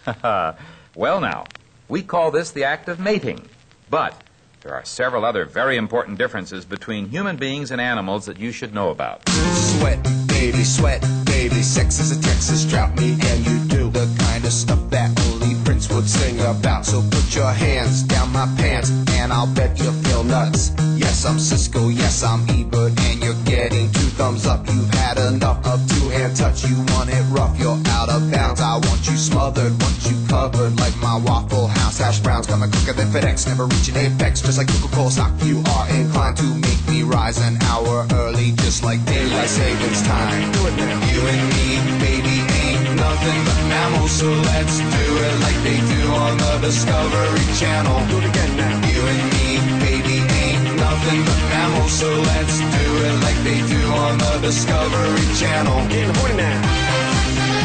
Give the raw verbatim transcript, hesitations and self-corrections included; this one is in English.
Well, now, we call this the act of mating. But there are several other very important differences between human beings and animals that you should know about. Sweat, baby, sweat, baby. Sex is a Texas drought, me and you do the kind of stuff that only Prince would sing about. So put your hands down my pants, and I'll bet you feel nuts. Yes, I'm Cisco, yes, I'm Ebert, and you're getting two thumbs up. You've had enough of two-hand touch. You want it rough, you're out of bounds. I want you smothered, want you covered like my Waffle House hash browns. Coming quicker than FedEx, never reaching apex. Just like Coca-Cola stock, you are inclined to make me rise an hour early, just like daylight savings time. Do it now. You and me, baby, ain't nothing but mammals, so let's do it like they do on the Discovery Channel. Do it again now. You and me, baby, ain't nothing but mammals, so let's do it like they do on the Discovery Channel. Get in the morning now.